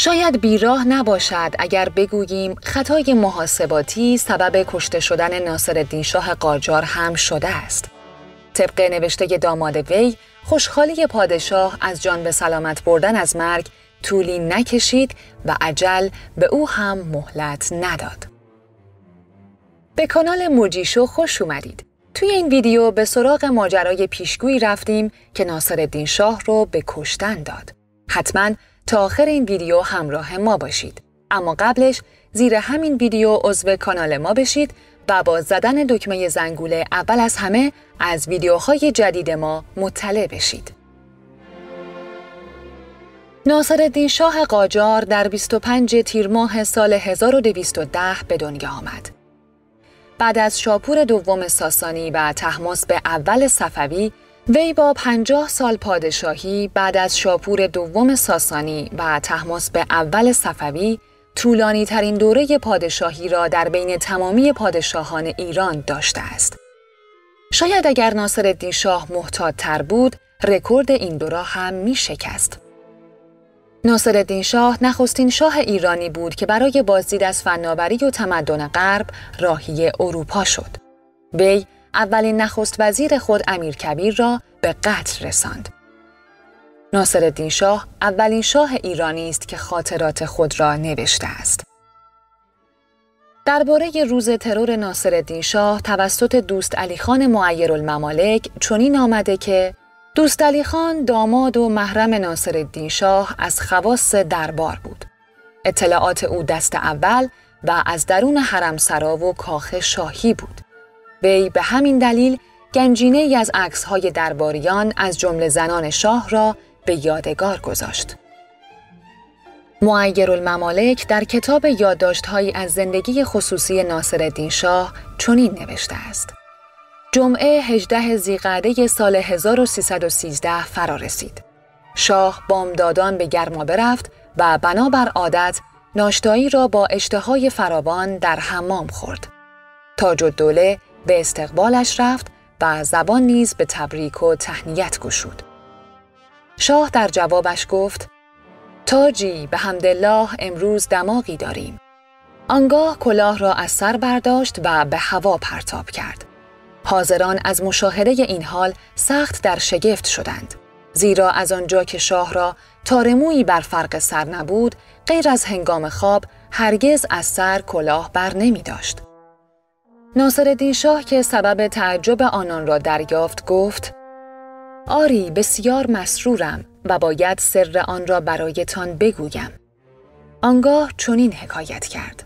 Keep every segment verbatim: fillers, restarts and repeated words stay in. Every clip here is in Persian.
شاید بیراه نباشد اگر بگوییم خطای محاسباتی سبب کشته شدن ناصرالدین شاه قاجار هم شده است. طبق نوشته داماد وی، خوشحالی پادشاه از جان به سلامت بردن از مرگ طولی نکشید و اجل به او هم مهلت نداد. به کانال موجیشو خوش اومدید. توی این ویدیو به سراغ ماجرای پیشگویی رفتیم که ناصرالدین شاه رو به کشتن داد. حتما تا آخر این ویدیو همراه ما باشید. اما قبلش زیر همین ویدیو عضو کانال ما بشید و با زدن دکمه زنگوله اول از همه از ویدیوهای جدید ما مطلع بشید. ناصرالدین شاه قاجار در بیست و پنجم تیر ماه سال هزار و دویست و ده به دنیا آمد. بعد از شاپور دوم ساسانی و طهماسب اول صفوی، وی با پنجاه سال پادشاهی بعد از شاپور دوم ساسانی و طهماسب اول صفوی طولانی ترین دوره پادشاهی را در بین تمامی پادشاهان ایران داشته است. شاید اگر ناصرالدین شاه محتاط‌تر بود، رکورد این دوره هم می شکست. ناصرالدین شاه نخستین شاه ایرانی بود که برای بازدید از فناوری و تمدن غرب راهی اروپا شد. وی اولین نخست وزیر خود امیرکبیر را به قتل رساند. ناصرالدین شاه اولین شاه ایرانی است که خاطرات خود را نوشته است. درباره روز ترور ناصرالدین شاه توسط دوست علی خان معیرالممالک چنین آمده که دوست علی خان داماد و محرم ناصرالدین شاه از خواص دربار بود. اطلاعات او دست اول و از درون حرمسرا و کاخ شاهی بود. وی به همین دلیل گنجینه‌ای از عکس‌های درباریان از جمله زنان شاه را به یادگار گذاشت. معیرالممالک در کتاب یادداشت‌هایی از زندگی خصوصی ناصرالدین شاه چنین نوشته است: جمعه هجدهم ذیقعده سال هزار و سیصد و سیزده فرا رسید. شاه بامدادان به گرمابه رفت و بنابر عادت ناشتایی را با اشتهای فراوان در حمام خورد. تاج‌الدوله به استقبالش رفت و زبان نیز به تبریک و تهنیت گشود. شاه در جوابش گفت: تاجی به حمدالله امروز دماغی داریم. آنگاه کلاه را از سر برداشت و به هوا پرتاب کرد. حاضران از مشاهده این حال سخت در شگفت شدند، زیرا از آنجا که شاه را تارمویی بر فرق سر نبود، غیر از هنگام خواب هرگز از سر کلاه بر نمی داشت. ناصرالدین شاه که سبب تعجب آنان را دریافت گفت: آری بسیار مسرورم و باید سر آن را برایتان بگویم. آنگاه چنین حکایت کرد: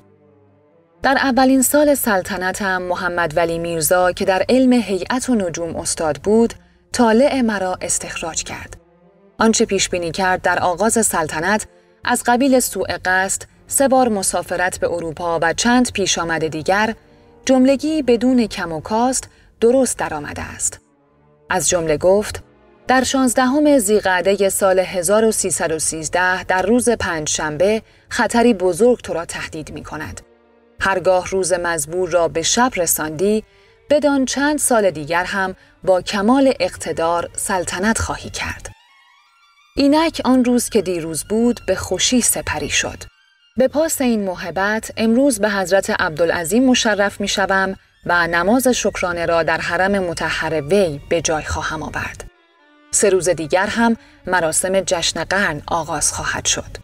در اولین سال سلطنتم محمد ولی میرزا که در علم هیئت و نجوم استاد بود، طالع مرا استخراج کرد. آنچه پیش بینی کرد در آغاز سلطنت از قبیل سوء قصد، سه بار مسافرت به اروپا و چند پیش آمد دیگر، جملگی بدون کم و کاست درست درآمده است. از جمله گفت: در شانزدهم ذیقعده سال هزار و سیصد و سیزده در روز پنجشنبه خطری بزرگ تو را تهدید می کند. هرگاه روز مزبور را به شب رساندی، بدان چند سال دیگر هم با کمال اقتدار سلطنت خواهی کرد. اینک آن روز که دیروز بود به خوشی سپری شد. به پاس این موهبت امروز به حضرت عبدالعظیم مشرف می شوم و نماز شکرانه را در حرم مطهر وی به جای خواهم آورد. سه روز دیگر هم مراسم جشن قرن آغاز خواهد شد.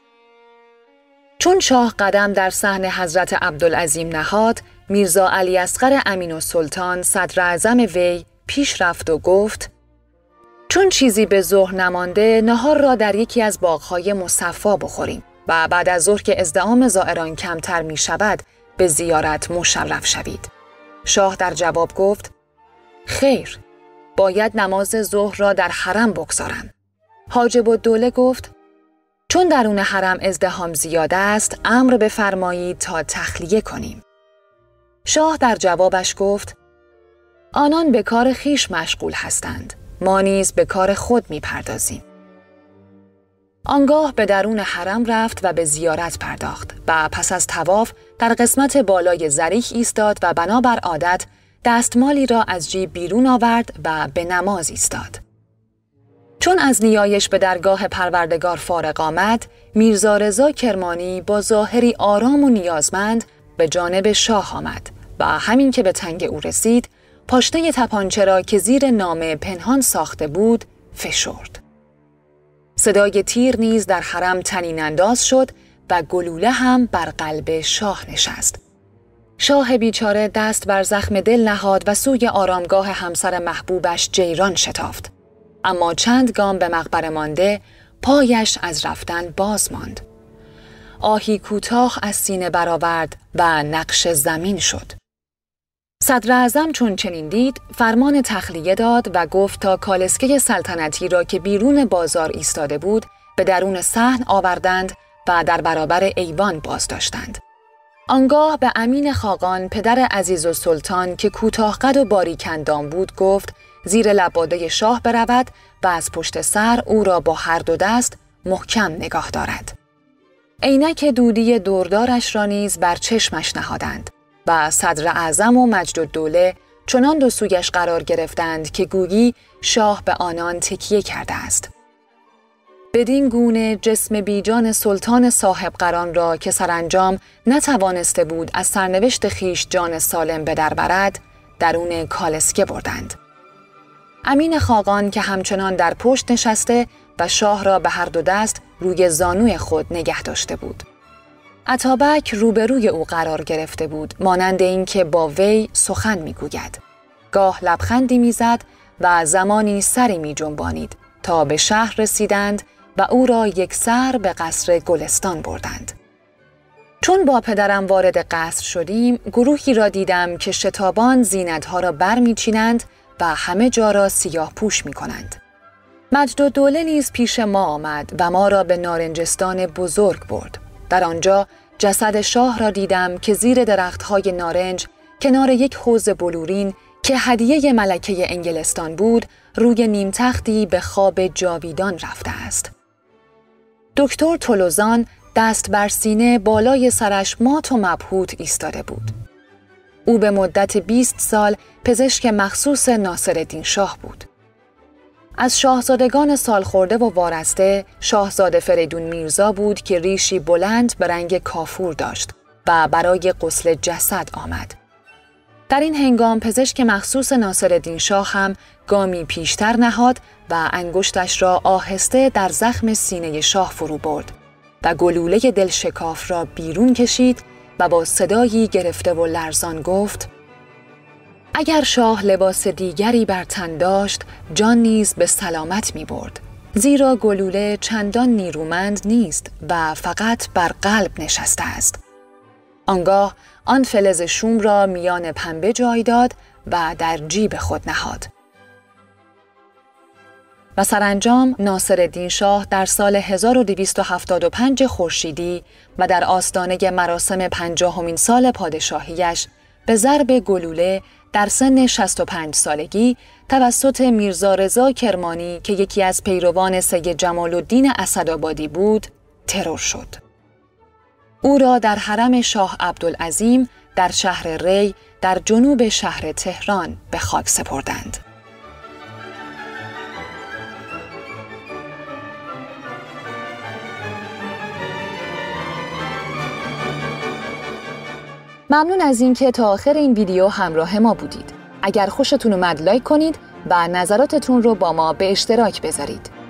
چون شاه قدم در صحن حضرت عبدالعظیم نهاد، میرزا علی اصغر امین‌السلطان صدر اعظم وی پیش رفت و گفت: چون چیزی به ظهر نمانده، نهار را در یکی از باغ‌های مصفا بخوریم و بعد از ظهر که ازدحام زائران کمتر می شود به زیارت مشرف شوید. شاه در جواب گفت: خیر، باید نماز ظهر را در حرم بگذارم. حاجب الدوله گفت: چون درون حرم ازدحام زیاد است، امر بفرمایید تا تخلیه کنیم. شاه در جوابش گفت: آنان به کار خیش مشغول هستند، ما نیز به کار خود می پردازیم. آنگاه به درون حرم رفت و به زیارت پرداخت و پس از طواف در قسمت بالای ضریح ایستاد و بنابر عادت دستمالی را از جیب بیرون آورد و به نماز ایستاد. چون از نیایش به درگاه پروردگار فارغ آمد، میرزا رضا کرمانی با ظاهری آرام و نیازمند به جانب شاه آمد و همین که به تنگ او رسید، پاشنه تپانچه را که زیر نامه پنهان ساخته بود، فشرد. صدای تیر نیز در حرم طنین انداز شد و گلوله هم بر قلب شاه نشست. شاه بیچاره دست بر زخم دل نهاد و سوی آرامگاه همسر محبوبش جیران شتافت. اما چند گام به مقبره مانده، پایش از رفتن باز ماند. آهی کوتاه از سینه برآورد و نقش زمین شد. صدر اعظم چون چنین دید، فرمان تخلیه داد و گفت تا کالسکه سلطنتی را که بیرون بازار ایستاده بود، به درون صحن آوردند و در برابر ایوان بازداشتند. آنگاه به امین خاقان پدر عزیز السلطان که کوتاه قد و باریک اندام بود گفت زیر لباده شاه برود و از پشت سر او را با هر دو دست محکم نگاه دارد. عینک دودی دوردارش را نیز بر چشمش نهادند و صدر اعظم و مجدالدوله چنان دو سویش قرار گرفتند که گویی شاه به آنان تکیه کرده است. بدین گونه جسم بیجان سلطان صاحب قران را که سرانجام نتوانسته بود از سرنوشت خیش جان سالم به در برد، درون کالسکه بردند. امین خاقان که همچنان در پشت نشسته و شاه را به هر دو دست روی زانوی خود نگه داشته بود. اتابک روبروی او قرار گرفته بود، مانند اینکه با وی سخن میگوید. گاه لبخندی میزد و زمانی سری می جنبانید تا به شهر رسیدند و او را یک سر به قصر گلستان بردند. چون با پدرم وارد قصر شدیم، گروهی را دیدم که شتابان زینتها را بر می چینند و همه جا را سیاه پوش می کنند. مجدالدوله نیز پیش ما آمد و ما را به نارنجستان بزرگ برد. در آنجا جسد شاه را دیدم که زیر درختهای نارنج کنار یک حوض بلورین که هدیه ملکه انگلستان بود، روی نیم تختی به خواب جاویدان رفته است. دکتر تولوزان دست بر سینه بالای سرش مات و مبهوت ایستاده بود. او به مدت بیست سال پزشک مخصوص ناصرالدین شاه بود. از شاهزادگان سالخورده و وارسته، شاهزاده فریدون میرزا بود که ریشی بلند به رنگ کافور داشت و برای غسل جسد آمد. در این هنگام پزشک مخصوص ناصرالدین شاه هم گامی پیشتر نهاد و انگشتش را آهسته در زخم سینه شاه فرو برد و گلوله دل شکاف را بیرون کشید و با صدایی گرفته و لرزان گفت: اگر شاه لباس دیگری بر تن داشت، جان نیز به سلامت می برد. زیرا گلوله چندان نیرومند نیست و فقط بر قلب نشسته است. آنگاه آن فلز شوم را میان پنبه جای داد و در جیب خود نهاد. و سرانجام ناصرالدین شاه در سال هزار و دویست و هفتاد و پنج خورشیدی و در آستانه مراسم پنجاهمین سال پادشاهیش به ضرب گلوله در سن شصت و پنج سالگی توسط میرزا رضا کرمانی که یکی از پیروان سید جمال الدین اسدآبادی بود، ترور شد. او را در حرم شاه عبدالعظیم در شهر ری در جنوب شهر تهران به خاک سپردند. ممنون از اینکه تا آخر این ویدیو همراه ما بودید. اگر خوشتون اومد لایک کنید و نظراتتون رو با ما به اشتراک بذارید.